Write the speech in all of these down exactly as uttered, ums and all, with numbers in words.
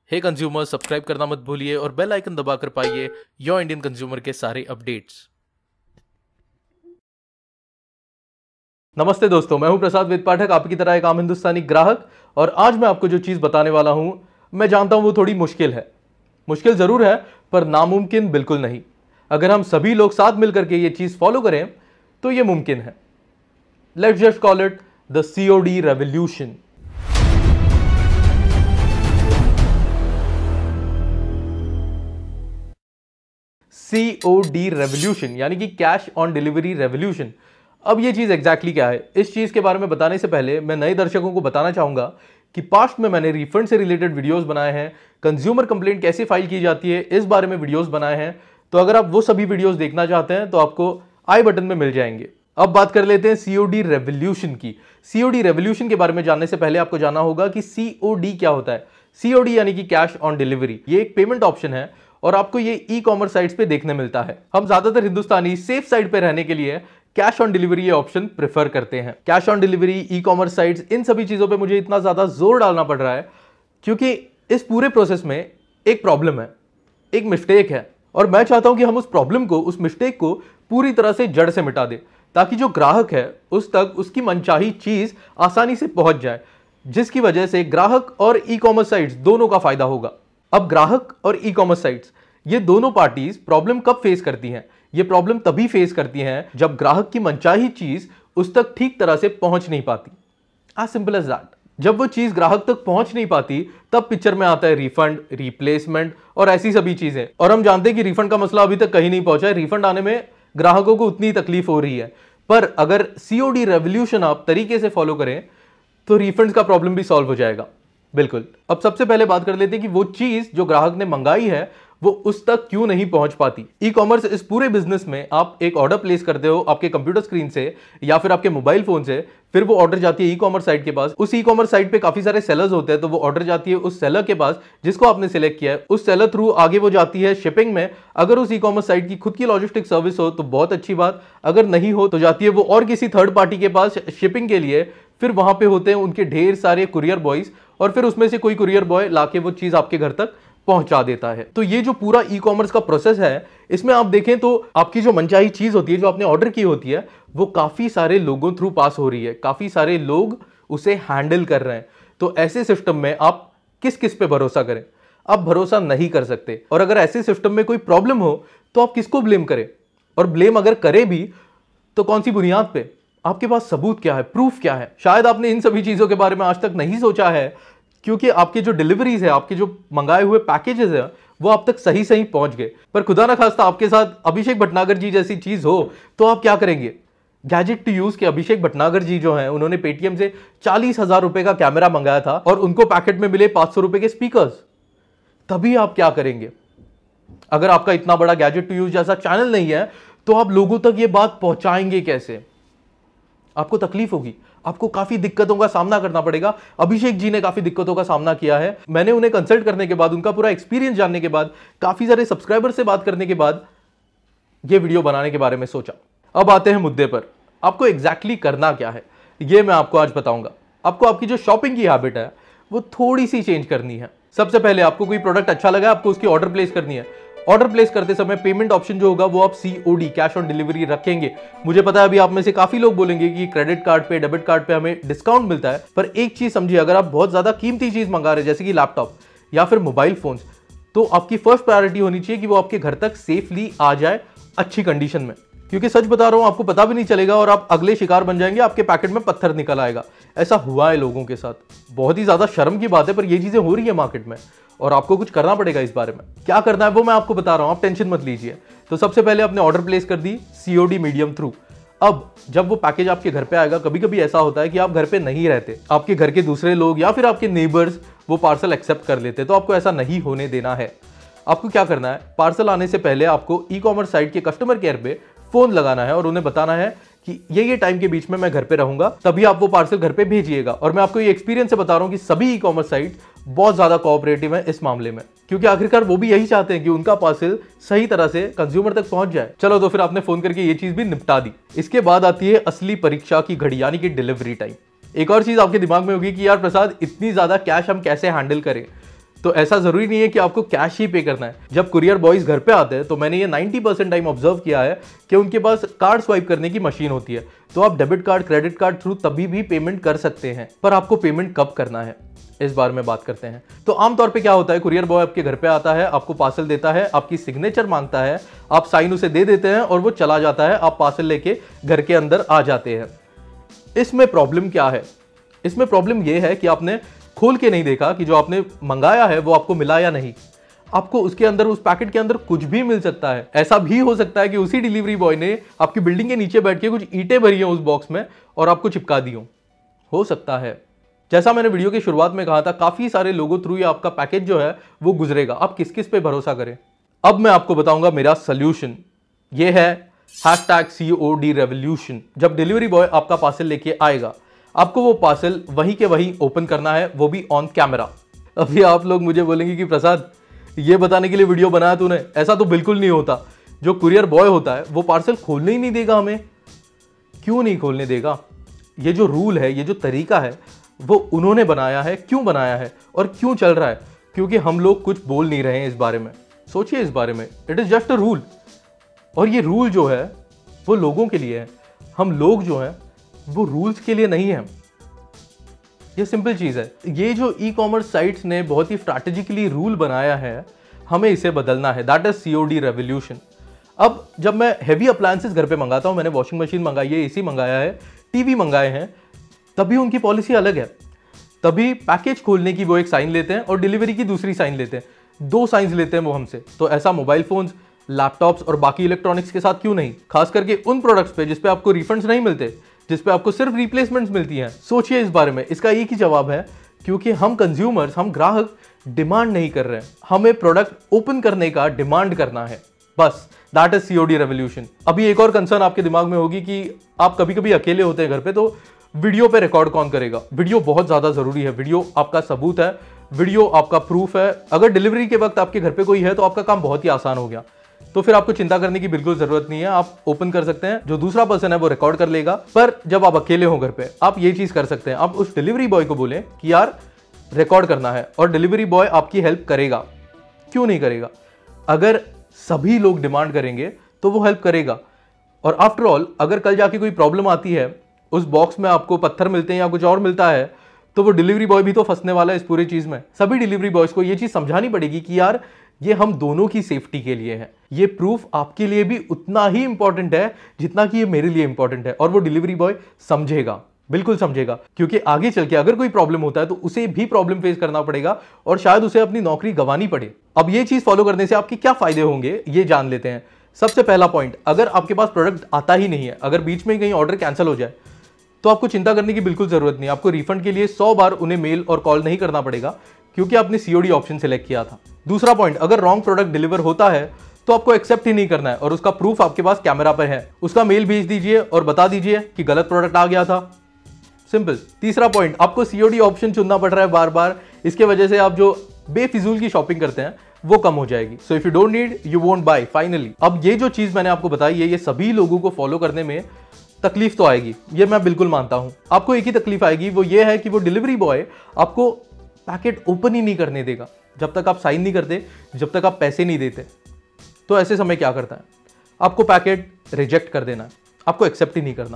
हे consumer, subscribe करना मत भूलिए और बेल आइकन दबाकर पाइए योर इंडियन कंज्यूमर के सारे अपडेट्स। नमस्ते दोस्तों, मैं हूं प्रसाद वेद पाठक, आपकी तरह एक आम हिंदुस्तानी ग्राहक। और आज मैं आपको जो चीज बताने वाला हूं, मैं जानता हूं वो थोड़ी मुश्किल है। मुश्किल जरूर है पर नामुमकिन बिल्कुल नहीं। अगर हम सभी लोग साथ मिलकर के ये चीज फॉलो करें तो ये मुमकिन है। Let's just call it the COD revolution. COD revolution यानी कि कैश ऑन डिलीवरी रेवोल्यूशन। अब ये चीज एग्जैक्टली क्या है, इस चीज के बारे में बताने से पहले मैं नए दर्शकों को बताना चाहूंगा कि पास्ट में मैंने रिफंड से रिलेटेड वीडियोस बनाए हैं, कंज्यूमर कंप्लेंट कैसे फाइल की जाती है इस बारे में वीडियोस बनाए हैं। तो अगर आप वो सभी वीडियोस देखना चाहते हैं तो आपको आई बटन में मिल जाएंगे। अब बात कर लेते हैं सीओडी रेवोल्यूशन की। सीओडी रेवोल्यूशन के बारे में जानने से पहले आपको जानना होगा कि सीओडी क्या होता है। सीओडी यानी कि कैश ऑन डिलीवरी, ये एक पेमेंट ऑप्शन है और आपको ये ई कॉमर्स साइट्स पे देखने मिलता है। हम ज्यादातर हिंदुस्तानी सेफ साइड पे रहने के लिए कैश ऑन डिलीवरी ये ऑप्शन प्रेफर करते हैं। Cash on delivery, e commerce sites, इन सभी चीजों पे मुझे इतना ज्यादा जोर डालना पड़ रहा है क्योंकि इस पूरे प्रोसेस में एक प्रॉब्लम है, एक मिस्टेक है, और मैं चाहता हूं कि हम उस प्रॉब्लम को, उस मिस्टेक को पूरी तरह से जड़ से मिटा दें ताकि जो ग्राहक है उस तक उसकी मनचाही चीज आसानी से पहुंच जाए, जिसकी वजह से ग्राहक और ई कॉमर्स साइट्स दोनों का फायदा होगा। अब ग्राहक और ई कॉमर्स साइट्स, ये दोनों पार्टीज प्रॉब्लम कब फेस करती हैं? ये प्रॉब्लम तभी फेस करती हैं जब ग्राहक की मनचाही चीज उस तक ठीक तरह से पहुंच नहीं पाती। As simple as that. जब वो चीज ग्राहक तक पहुंच नहीं पाती तब पिक्चर में आता है रिफंड, रिप्लेसमेंट और ऐसी सभी चीजें। और हम जानते हैं कि रिफंड का मसला अभी तक कहीं नहीं पहुंचा है। रिफंड आने में ग्राहकों को उतनी तकलीफ हो रही है, पर अगर सीओडी रेवोल्यूशन आप तरीके से फॉलो करें तो रिफंड का प्रॉब्लम भी सॉल्व हो जाएगा। बिल्कुल। अब सबसे पहले बात कर लेते हैं कि वो चीज जो ग्राहक ने मंगाई है वो उस तक क्यों नहीं पहुंच पाती। ई कॉमर्स, इस पूरे बिजनेस में आप एक ऑर्डर प्लेस करते हो आपके कंप्यूटर स्क्रीन से या फिर आपके मोबाइल फोन से, फिर वो ऑर्डर जाती है ई कॉमर्स साइट के पास। उस ई कॉमर्स साइट पे काफी सारे सेलर्स होते हैं, तो वो ऑर्डर जाती है उस सेलर के पास जिसको आपने सिलेक्ट किया है। उस सेलर थ्रू आगे वो जाती है शिपिंग में। अगर उस ई कॉमर्स साइट की खुद की लॉजिस्टिक सर्विस हो तो बहुत अच्छी बात, अगर नहीं हो तो जाती है वो और किसी थर्ड पार्टी के पास शिपिंग के लिए। फिर वहां पे होते हैं उनके ढेर सारे कुरियर बॉयज और फिर उसमें से कोई कुरियर बॉय लाके वो चीज आपके घर तक पहुंचा देता है। तो ये जो पूरा ई कॉमर्स का प्रोसेस है, इसमें आप देखें तो आपकी जो मनचाही चीज होती है, जो आपने ऑर्डर की होती है, वो काफी सारे लोगों थ्रू पास हो रही है, काफी सारे लोग उसे हैंडल कर रहे हैं। तो ऐसे सिस्टम में आप किस किस पे भरोसा करें? आप भरोसा नहीं कर सकते। और अगर ऐसे सिस्टम में कोई प्रॉब्लम हो तो आप किसको ब्लेम करें? और ब्लेम अगर करें भी तो कौन सी बुनियाद पे? आपके पास सबूत क्या है, प्रूफ क्या है? शायद आपने इन सभी चीजों के बारे में आज तक नहीं सोचा है क्योंकि आपके जो डिलीवरीज है, आपके जो मंगाए हुए पैकेजेस है, वो आप तक सही सही पहुंच गए। पर खुदा ना खास्ता आपके साथ अभिषेक भटनागर जी जैसी चीज हो तो आप क्या करेंगे? गैजेट टू यूज के अभिषेक भटनागर जी जो हैं, उन्होंने पेटीएम से चालीस हजार रुपए का कैमरा मंगाया था और उनको पैकेट में मिले पांच सौ रुपए के स्पीकर्स। तभी आप क्या करेंगे? अगर आपका इतना बड़ा गैजेट टू यूज जैसा चैनल नहीं है तो आप लोगों तक ये बात पहुंचाएंगे कैसे? आपको तकलीफ होगी, आपको काफी दिक्कतों का सामना करना पड़ेगा। अभिषेक जी ने काफी दिक्कतों का सामना किया है। मैंने उन्हें कंसल्ट करने के बाद, उनका पूरा एक्सपीरियंस जानने के बाद, काफी सारे सब्सक्राइबर से बात करने के बाद यह वीडियो बनाने के बारे में सोचा। अब आते हैं मुद्दे पर। आपको एग्जैक्टली करना क्या है यह मैं आपको आज बताऊंगा। आपको आपकी जो शॉपिंग की हैबिट है वो थोड़ी सी चेंज करनी है। सबसे पहले आपको कोई प्रोडक्ट अच्छा लगा, आपको उसकी ऑर्डर प्लेस करनी है। ऑर्डर प्लेस करते समय पेमेंट ऑप्शन जो होगा वो आप सीओडी, कैश ऑन डिलीवरी रखेंगे। मुझे पता है अभी आप में से काफी लोग बोलेंगे कि क्रेडिट कार्ड पे, डेबिट कार्ड पे हमें डिस्काउंट मिलता है, पर एक चीज समझिए, अगर आप बहुत ज्यादा कीमती चीज मंगा रहे हैं जैसे कि लैपटॉप या फिर मोबाइल फोन्स, तो आपकी फर्स्ट प्रायोरिटी होनी चाहिए कि वो आपके घर तक सेफली आ जाए अच्छी कंडीशन में। क्योंकि सच बता रहा हूं, आपको पता भी नहीं चलेगा और आप अगले शिकार बन जाएंगे, आपके पैकेट में पत्थर निकल आएगा। ऐसा हुआ है लोगों के साथ। बहुत ही ज्यादा शर्म की बात है पर ये चीजें हो रही है मार्केट में और आपको कुछ करना पड़ेगा इस बारे में। क्या करना है वो मैं आपको बता रहा हूं, आप टेंशन मत लीजिए। तो सबसे पहले आपने ऑर्डर प्लेस कर दी सीओडी मीडियम थ्रू। अब जब वो पैकेज आपके घर पे आएगा, कभी कभी ऐसा होता है कि आप घर पे नहीं रहते, आपके घर के दूसरे लोग या फिर आपके नेबर्स वो पार्सल एक्सेप्ट कर लेते, तो आपको ऐसा नहीं होने देना है। आपको क्या करना है, पार्सल आने से पहले आपको ई कॉमर्स साइट के कस्टमर केयर पे फोन लगाना है और उन्हें बताना है कि ये ये टाइम के बीच में मैं घर पे रहूंगा, तभी आप वो पार्सल घर पे भेजिएगा। और मैं आपको ये एक्सपीरियंस से बता रहा हूं कि सभी ई कॉमर्स साइट बहुत ज्यादा कोऑपरेटिव है इस मामले में, क्योंकि आखिरकार वो भी यही चाहते हैं कि उनका पार्सल सही तरह से कंज्यूमर तक पहुंच जाए। चलो तो फिर आपने फोन करके ये चीज भी निपटा दी। इसके बाद आती है असली परीक्षा की घड़ी, यानी कि डिलीवरी टाइम। एक और चीज आपके दिमाग में होगी कि यार प्रसाद, इतनी ज्यादा कैश हम कैसे हैंडल करें? तो ऐसा जरूरी नहीं है कि आपको कैश ही पे करना है। जब कुरियर बॉयज घर पे आते हैं तो मैंने ये नब्बे परसेंट टाइम ऑब्जर्व किया है कि उनके पास कार्ड स्वाइप करने की मशीन होती है, तो आप debit card credit card through तभी भी पेमेंट कर सकते हैं। पर आपको पेमेंट कब करना है इस बारे में बात करते हैं। तो आमतौर पे क्या होता है, कुरियर बॉय आपके घर पे आता है, आपको पार्सल देता है, आपकी सिग्नेचर मांगता है, आप साइन उसे दे देते हैं और वो चला जाता है, आप पार्सल लेके घर के अंदर आ जाते हैं। इसमें प्रॉब्लम क्या है? इसमें प्रॉब्लम यह है कि आपने खोल के नहीं देखा कि जो आपने मंगाया है वो आपको मिला या नहीं। आपको उसके अंदर, उस पैकेट के अंदर कुछ भी मिल सकता है। ऐसा भी हो सकता है कि उसी डिलीवरी बॉय ने आपकी बिल्डिंग के नीचे बैठ के कुछ ईंटें भरी हैं उस बॉक्स में और आपको चिपका दी हो हो सकता है। जैसा मैंने वीडियो की शुरुआत में कहा था, काफी सारे लोगों थ्रू ये आपका पैकेज जो है वो गुजरेगा। आप किस किस पे भरोसा करें? अब मैं आपको बताऊंगा मेरा सोल्यूशन। ये है hashtag C O D revolution. जब डिलीवरी बॉय आपका पार्सल लेके आएगा, आपको वो पार्सल वहीं के वहीं ओपन करना है, वो भी ऑन कैमरा। अभी आप लोग मुझे बोलेंगे कि प्रसाद ये बताने के लिए वीडियो बनाया तूने, ऐसा तो बिल्कुल नहीं होता। जो कुरियर बॉय होता है वो पार्सल खोलने ही नहीं देगा हमें। क्यों नहीं खोलने देगा? ये जो रूल है, ये जो तरीका है, वो उन्होंने बनाया है। क्यों बनाया है और क्यों चल रहा है? क्योंकि हम लोग कुछ बोल नहीं रहे हैं इस बारे में। सोचिए इस बारे में, it is just a rule. और ये रूल जो है वो लोगों के लिए है। हम लोग जो हैं वो रूल्स के लिए नहीं है। ये सिंपल चीज है। ये जो ई कॉमर्स साइट्स ने बहुत ही स्ट्रैटेजिकली रूल बनाया है, हमें इसे बदलना है। That is C O D revolution. अब जब मैं हैवी अप्लायंसेस घर पे मंगाता हूं, मैंने वॉशिंग मशीन मंगाई है, एसी मंगाया है, टीवी मंगाए हैं, तभी उनकी पॉलिसी अलग है। तभी पैकेज खोलने की वो एक साइन लेते हैं और डिलीवरी की दूसरी साइन लेते हैं। दो साइंस लेते हैं वो हमसे। तो ऐसा मोबाइल फोन्स, लैपटॉप्स और बाकी इलेक्ट्रॉनिक्स के साथ क्यों नहीं? खास करके उन प्रोडक्ट्स पे जिसपे आपको रिफंड्स नहीं मिलते, जिसपे आपको सिर्फ रिप्लेसमेंट्स मिलती हैं। सोचिए इस बारे में। इसका एक ही जवाब है, क्योंकि हम कंज्यूमर्स, हम ग्राहक डिमांड नहीं कर रहे हैं। हमें प्रोडक्ट ओपन करने का डिमांड करना है, बस। That is C O D revolution. अभी एक और कंसर्न आपके दिमाग में होगी कि आप कभी कभी अकेले होते हैं घर पे, तो वीडियो पे रिकॉर्ड कौन करेगा? वीडियो बहुत ज्यादा जरूरी है। वीडियो आपका सबूत है, वीडियो आपका प्रूफ है। अगर डिलीवरी के वक्त आपके घर पे कोई है तो आपका काम बहुत ही आसान हो गया। तो फिर आपको चिंता करने की बिल्कुल जरूरत नहीं है। आप ओपन कर सकते हैं, जो दूसरा पर्सन है वो रिकॉर्ड कर लेगा। पर जब आप अकेले हो घर पे, आप ये चीज कर सकते हैं, आप उस डिलीवरी बॉय को बोलें कि यार रिकॉर्ड करना है, और डिलीवरी बॉय आपकी हेल्प करेगा। क्यों नहीं करेगा? अगर सभी लोग डिमांड करेंगे तो वो हेल्प करेगा। और आफ्टर ऑल, अगर कल जाके कोई प्रॉब्लम आती है, उस बॉक्स में आपको पत्थर मिलते हैं या कुछ और मिलता है, तो वो डिलीवरी बॉय भी तो फंसने वाला है इस पूरी चीज में। सभी डिलीवरी बॉयज को ये चीज समझानी पड़ेगी कि यार ये हम दोनों की सेफ्टी के लिए है। ये प्रूफ आपके लिए भी उतना ही इंपॉर्टेंट है जितना कि ये मेरे लिए इंपॉर्टेंट है। और वो डिलीवरी बॉय समझेगा, बिल्कुल समझेगा, क्योंकि आगे चल के अगर कोई प्रॉब्लम होता है तो उसे भी प्रॉब्लम फेस करना पड़ेगा और शायद उसे अपनी नौकरी गंवानी पड़े। अब ये चीज फॉलो करने से आपके क्या फायदे होंगे ये जान लेते हैं। सबसे पहला पॉइंट, अगर आपके पास प्रोडक्ट आता ही नहीं है, अगर बीच में कहीं ऑर्डर कैंसिल हो जाए, तो आपको चिंता करने की बिल्कुल जरूरत नहीं। आपको रिफंड के लिए सौ बार उन्हें मेल और कॉल नहीं करना पड़ेगा, क्योंकि आपने सीओडी ऑप्शन सिलेक्ट किया था। दूसरा पॉइंट, अगर रॉन्ग प्रोडक्ट डिलीवर होता है तो आपको एक्सेप्ट ही नहीं करना है, और उसका प्रूफ आपके पास कैमरा पर है। उसका मेल भेज दीजिए और बता दीजिए कि गलत प्रोडक्ट आ गया था। सिंपल। तीसरा पॉइंट, आपको सीओडी ऑप्शन चुनना पड़ रहा है बार बार, इसके वजह से आप जो बेफिजूल की शॉपिंग करते हैं वो कम हो जाएगी। So if you don't need, you won't buy. Finally, अब ये जो चीज मैंने आपको बताई है, ये सभी लोगों को फॉलो करने में तकलीफ तो आएगी, ये मैं बिल्कुल मानता हूं। आपको एक ही तकलीफ आएगी, वो ये है कि वो डिलीवरी बॉय आपको पैकेट ओपन ही नहीं करने देगा जब तक आप साइन नहीं करते, जब तक आप पैसे नहीं देते। तो ऐसे समय क्या करता है? आपको पैकेट रिजेक्ट कर देना है, आपको एक्सेप्ट ही नहीं करना।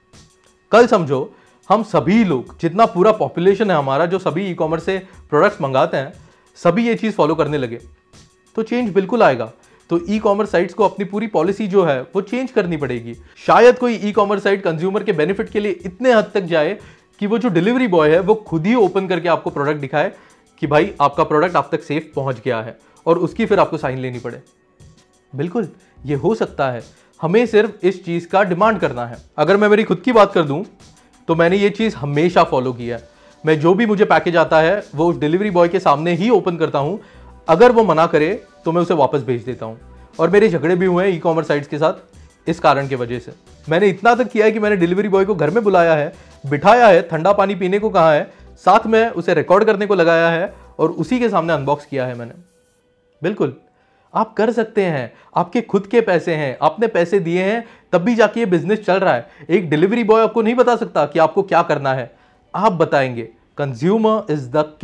कल समझो हम सभी लोग, जितना पूरा पॉपुलेशन है हमारा, जो सभी ई कॉमर्स से प्रोडक्ट्स मंगाते हैं, सभी ये चीज फॉलो करने लगे, तो चेंज बिल्कुल आएगा। तो ई कॉमर्स साइट्स को अपनी पूरी पॉलिसी जो है वो चेंज करनी पड़ेगी। शायद कोई ई कॉमर्स साइट कंज्यूमर के बेनिफिट के लिए इतने हद तक जाए कि वो जो डिलीवरी बॉय है वो खुद ही ओपन करके आपको प्रोडक्ट दिखाए कि भाई आपका प्रोडक्ट आप तक सेफ पहुंच गया है, और उसकी फिर आपको साइन लेनी पड़े। बिल्कुल, ये हो सकता है। हमें सिर्फ इस चीज का डिमांड करना है। अगर मैं मेरी खुद की बात कर दूं तो मैंने ये चीज हमेशा फॉलो की है। मैं जो भी मुझे पैकेज आता है वो उस डिलीवरी बॉय के सामने ही ओपन करता हूं। अगर वो मना करे तो मैं उसे वापस भेज देता हूं। और मेरे झगड़े भी हुए हैं ई कॉमर्स साइट्स के साथ इस कारण की वजह से। मैंने इतना तक किया है कि मैंने डिलीवरी बॉय को घर में बुलाया है, बिठाया है, ठंडा पानी पीने को कहा है, साथ में उसे रिकॉर्ड करने को लगाया है, और उसी के सामने अनबॉक्स किया है मैंने। बिल्कुल, आप कर सकते हैं। आपके खुद के पैसे हैं, आपने पैसे दिए हैं, तब भी जाके ये बिजनेस चल रहा है। एक डिलीवरी बॉय आपको नहीं बता सकता कि आपको क्या करना है, आप बताएंगे। Consumer is the king.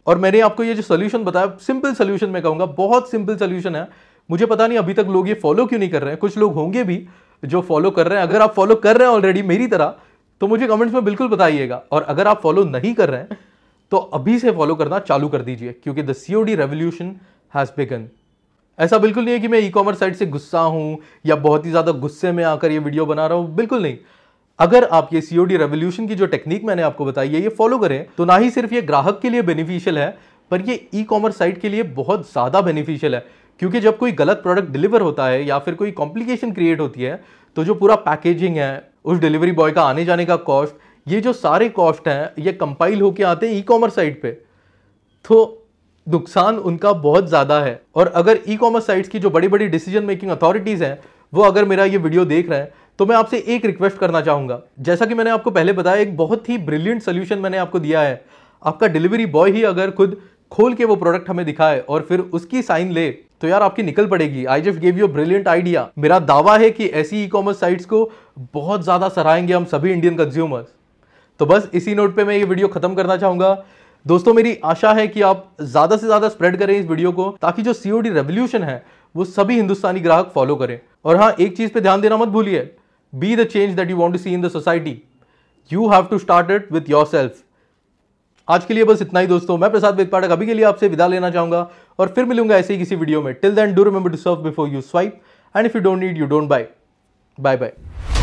और मैंने आपको ये जो सोल्यूशन बताया, सिंपल सोल्यूशन मैं कहूँगा, बहुत सिंपल सोल्यूशन है। मुझे पता नहीं अभी तक लोग ये फॉलो क्यों नहीं कर रहे हैं। कुछ लोग होंगे भी जो फॉलो कर रहे हैं। अगर आप फॉलो कर रहे हैं ऑलरेडी मेरी तरह, तो मुझे कमेंट्स में बिल्कुल बताइएगा। और अगर आप फॉलो नहीं कर रहे हैं तो अभी से फॉलो करना चालू कर दीजिए, क्योंकि the COD revolution has began. ऐसा बिल्कुल नहीं है कि मैं ई कॉमर्स साइट से गुस्सा हूं या बहुत ही ज्यादा गुस्से में आकर ये वीडियो बना रहा हूं, बिल्कुल नहीं। अगर आप ये सीओडी रेवोल्यूशन की जो टेक्निक मैंने आपको बताई है ये फॉलो करें, तो ना ही सिर्फ ये ग्राहक के लिए बेनिफिशियल है, पर ये ई कॉमर्स साइट के लिए बहुत ज्यादा बेनिफिशियल है। क्योंकि जब कोई गलत प्रोडक्ट डिलीवर होता है या फिर कोई कॉम्प्लिकेशन क्रिएट होती है, तो जो पूरा पैकेजिंग है, उस डिलीवरी बॉय का आने जाने का कॉस्ट, ये जो सारे कॉस्ट हैं ये कंपाइल होके आते हैं ई कॉमर्स साइट पे, तो नुकसान उनका बहुत ज्यादा है। और अगर ई कॉमर्स साइट्स की जो बड़ी बड़ी डिसीजन मेकिंग अथॉरिटीज हैं वो अगर मेरा ये वीडियो देख रहे हैं, तो मैं आपसे एक रिक्वेस्ट करना चाहूंगा। जैसा कि मैंने आपको पहले बताया, एक बहुत ही ब्रिलियंट सोल्यूशन मैंने आपको दिया है। आपका डिलीवरी बॉय ही अगर खुद खोल के वो प्रोडक्ट हमें दिखाए और फिर उसकी साइन ले, तो यार आपकी निकल पड़ेगी। I just give you brilliant idea. मेरा दावा है कि ऐसी ई कॉमर्स साइट्स को बहुत ज्यादा सराहेंगे हम सभी इंडियन कंज्यूमर्स। तो बस इसी नोट पे मैं ये वीडियो खत्म करना चाहूंगा। दोस्तों, मेरी आशा है कि आप ज्यादा से ज्यादा स्प्रेड करें इस वीडियो को, ताकि जो सीओडी रेवोल्यूशन है वो सभी हिंदुस्तानी ग्राहक फॉलो करें। और हाँ, एक चीज पे ध्यान देना मत भूलिए, be the change that you want to see in the society. You have to start it with yourself. आज के लिए बस इतना ही दोस्तों। मैं प्रसाद वेद पाठक अभी के लिए आपसे विदा लेना चाहूंगा और फिर मिलूंगा ऐसे ही किसी वीडियो में। Till then do remember to serve before you swipe, and if you don't need you don't buy. Bye bye.